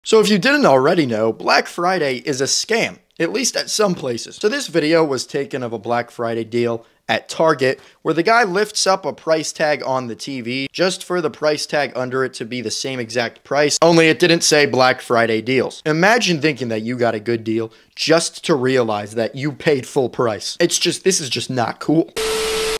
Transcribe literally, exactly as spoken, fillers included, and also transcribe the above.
So if you didn't already know, Black Friday is a scam, at least at some places. So this video was taken of a Black Friday deal at Target, where the guy lifts up a price tag on the T V just for the price tag under it to be the same exact price, only it didn't say Black Friday deals. Imagine thinking that you got a good deal just to realize that you paid full price. It's just, this is just not cool.